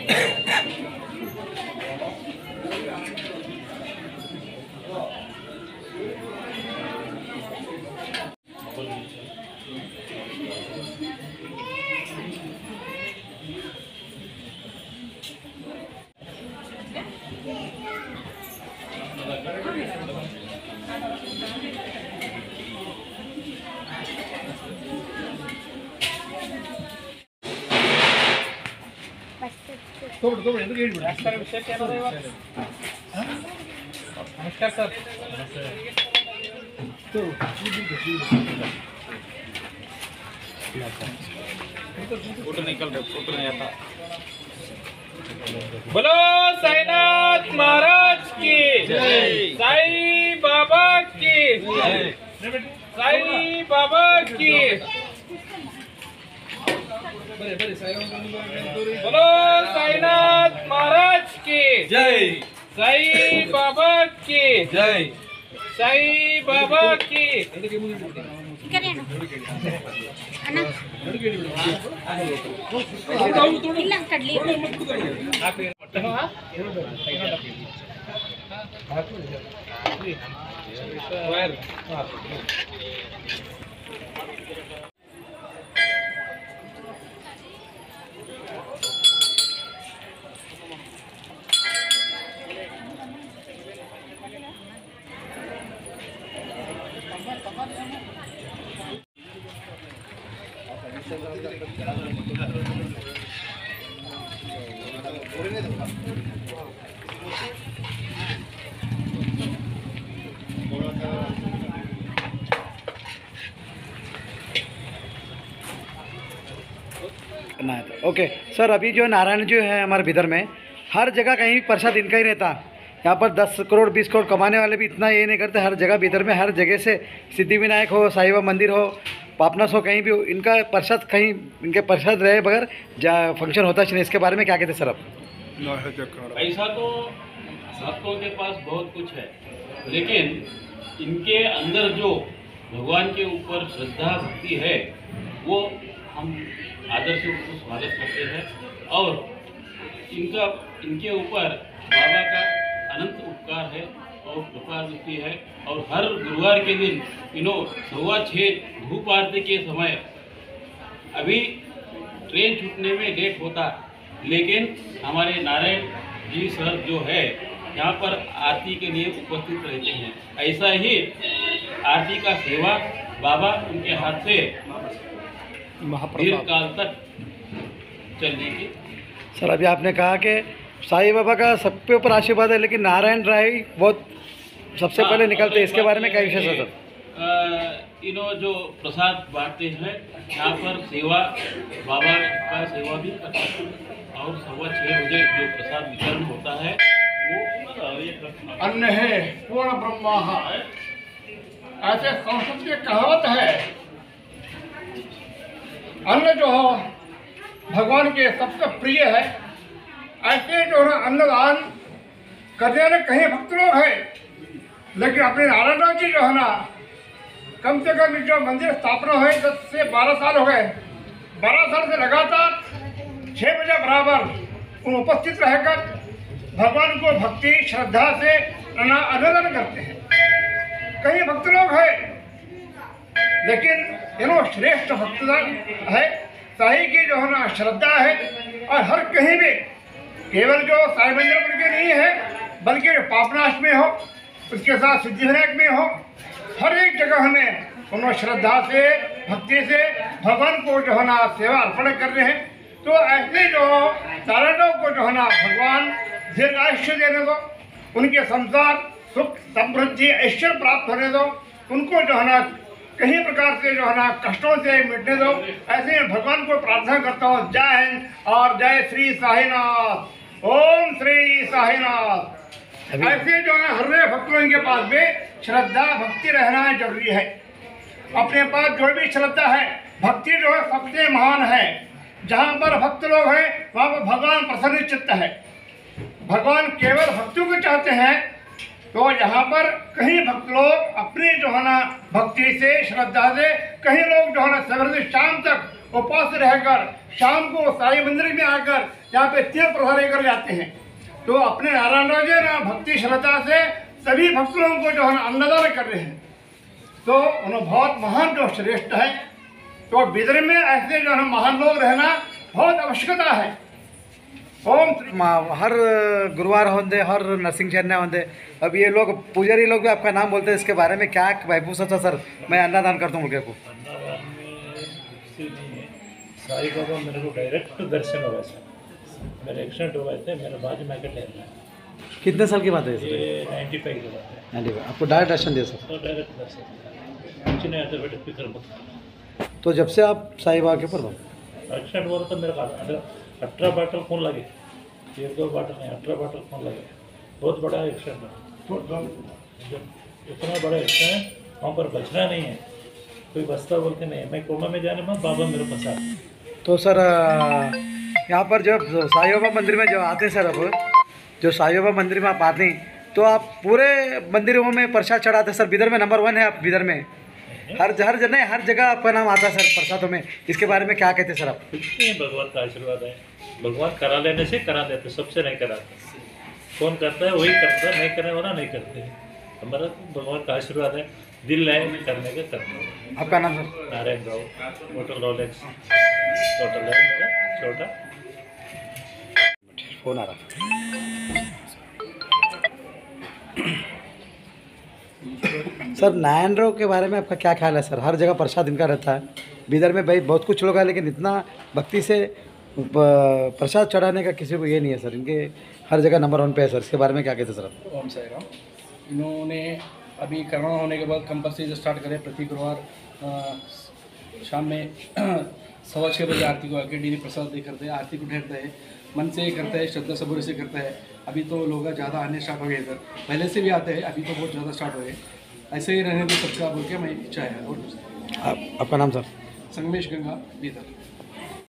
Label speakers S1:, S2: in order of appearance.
S1: विषय क्या रहेगा? नमस्कार सर। फोटो निकल रहा, फोटो नहीं आता। बोलो साईनाथ महाराज की जय, साई बाबा की जय, साई बाबा की। बोलो साईनाथ महाराज की जय, साई बाबा की जय, साई बाबा की।
S2: करना है तो ओके सर। अभी जो नारायण जो है हमारे भीतर में हर जगह कहीं भी प्रसाद इनका ही रहता। यहाँ पर 10 करोड़ 20 करोड़ कमाने वाले भी इतना ये नहीं करते। हर जगह भीतर में हर जगह से सिद्धिविनायक हो, साईं बाबा मंदिर हो, पापनास हो, कहीं भी इनका प्रसाद कहीं इनके प्रसाद रहे बगैर फंक्शन होता है। इसके बारे में क्या कहते हैं सर आप?
S3: ऐसा तो भक्तों के पास बहुत कुछ है, लेकिन इनके अंदर जो भगवान के ऊपर श्रद्धा भक्ति है वो हम आदर से उसको स्वागत करते हैं। और इनके ऊपर बाबा का अनंत उपकार है और कृपा दृष्टि है। और हर गुरुवार के दिन 6:15 धूप आरती के समय, अभी ट्रेन छूटने में लेट होता, लेकिन हमारे नारायण जी सर जो है यहाँ पर आरती के लिए उपस्थित रहते हैं। ऐसा ही आरती का सेवा बाबा उनके हाथ से दीर्घ काल तक चलने की।
S2: सर अभी आपने कहा कि साईं बाबा का सबके ऊपर आशीर्वाद है, लेकिन नारायण राय बहुत सबसे पहले निकलते हैं। इसके बारे में क्या विशेष है सर?
S3: जो प्रसाद बांटते हैं यहाँ पर सेवा, बाबा का सेवा भी करते हैं। और 6:15 बजे जो प्रसाद वितरण होता है वो
S4: अन्न है पूर्ण ब्रह्मा है, ऐसे संस्कृत की कहावत है। अन्न जो हो भगवान के सबसे प्रिय है। ऐसे जो है अन्नदान करने वाले कहीं भक्त लोग हैं, लेकिन अपने नारायण जी जो है ना, कम से कम जो मंदिर स्थापना हुई 10 से 12 साल हो गए। 12 साल से लगातार 6 बजे बराबर उपस्थित रहकर भगवान को भक्ति श्रद्धा से अभिनंदन करते हैं। कई भक्त लोग हैं, लेकिन श्रेष्ठ भक्त है, साईं की जो है ना श्रद्धा है। और हर कहीं भी केवल जो साईं मंदिर के नहीं है, बल्कि पापनाश में हो, उसके साथ सिद्धिविनायक में हो, हर एक जगह हमें उन्होंने श्रद्धा से भक्ति से भगवान को जो है ना सेवा अर्पण कर रहे हैं। तो ऐसे जो नारायणों को जो है ना भगवान दीर्घायुष्य देने दो, उनके संसार सुख समृद्धि ऐश्वर्य प्राप्त होने दो, उनको जो है ना कहीं प्रकार से जो है ना कष्टों से मिटने दो। ऐसे भगवान को प्रार्थना करता हूँ। जय हिंद और जय श्री साईनाथ। ओम श्री साईनाथ। ऐसे जो है हर भक्तों के पास में श्रद्धा भक्ति रहना जरूरी है। अपने पास जो भी श्रद्धा है, भक्ति जो है सबसे महान है। जहाँ पर भक्त लोग हैं वहाँ पर भगवान प्रसन्न चित्त है। भगवान केवल भक्तों को चाहते हैं। तो यहाँ पर कहीं भक्त लोग अपनी जो है ना भक्ति से श्रद्धा से, कहीं लोग जो है ना सवेरे से शाम तक उपवास रहकर शाम को साईं मंदिर में आकर यहाँ पे तीर्थ प्रसाद लेकर जाते हैं। तो अपने नारायण राव जी ना भक्ति श्रद्धा से सभी भक्तों को जो है ना अन्नदान कर रहे हैं। तो उन्हें बहुत महान जो श्रेष्ठ है। तो बिदर में ऐसे जो है महान लोग रहना बहुत आवश्यकता है। ओम
S2: हर गुरुवार होंगे, हर नरसिंह चन्या होंगे। अब ये लोग पुजारी लोग भी आपका नाम बोलते हैं, इसके बारे में क्या महबूब सोचा सर? मैं अन्नदान करता हूँ मुझे को
S5: साईं बाबा मेरे को डायरेक्ट दर्शन हुआ सर। मेरे एक्सीडेंट हुए थे, मेरे बाजू में के टाइम में।
S2: कितने साल की बात है सर?
S5: ये 95 की बात है।
S2: 95। आपको डायरेक्ट दर्शन दिया सर?
S5: तो डायरेक्ट दर्शन कुछ नहीं आता बेटे, फिक्र मत।
S2: तो जब से आप साईं बाबा के ऊपर हो?
S5: एक्सीडेंट हुआ तो मेरे को 18 बाटल खून लगे। 1-2 बाटल नहीं, 18 बाटल खून लगे। बहुत बड़ा एक्सीडेंट है। जब इतना बड़ा एक्सीडेंट है वहाँ पर बचना नहीं है, कोई बचता बोलते नहीं है। मैं कोमा में जाने में बाबा मेरे पास आते।
S2: तो सर यहाँ पर जब साईं बाबा मंदिर में जब आते हैं सर, अब जो साईं बाबा मंदिर में आप आते हैं तो आप पूरे मंदिरों में प्रसाद चढ़ाते हैं सर? बिदर में नंबर 1 है आप बिदर में, हर जगह आपका नाम आता है सर प्रसादों में। इसके बारे में क्या कहते हैं सर आप?
S5: कुछ नहीं, भगवान का आशीर्वाद है। भगवान करा लेने से करा देते, सबसे नहीं कराते। कौन करता है वही करता है, नहीं करने वाला नहीं करते। हमारा तो भगवान का आशीर्वाद है, दिल है करने का करना।
S2: आपका नाम sir?
S5: Narayan Rao, hotel Rolex hotel है मेरा छोटा।
S2: फोन आ रहा सर। नारायण राव के बारे में आपका क्या ख्याल है सर? हर जगह प्रसाद इनका रहता है। बिदर में भाई बहुत कुछ लोग हैं, लेकिन इतना भक्ति से प्रसाद चढ़ाने का किसी को ये नहीं है सर। इनके हर जगह नंबर 1 पे है सर। इसके बारे में क्या कहते हैं सर आप?
S6: ओम साई राम। इन्होंने अभी कोरोना होने के बाद कंपल्सरी स्टार्ट करे, प्रति गुरुवार शाम में 6:15 बजे आरती को आके डेली प्रसाद दे करते हैं। आरती को ठहरता है, मन से करता है, श्रद्धा सबूरी से करता है। अभी तो लोग ज़्यादा आने स्टार्ट हो गए इधर, पहले से भी आते हैं, अभी तो बहुत ज़्यादा स्टार्ट हो गए। ऐसे ही रहने दो सबका बोल के मैं इच्छा है। और
S2: आपका नाम सर?
S6: संगमेश गंगा बीदर।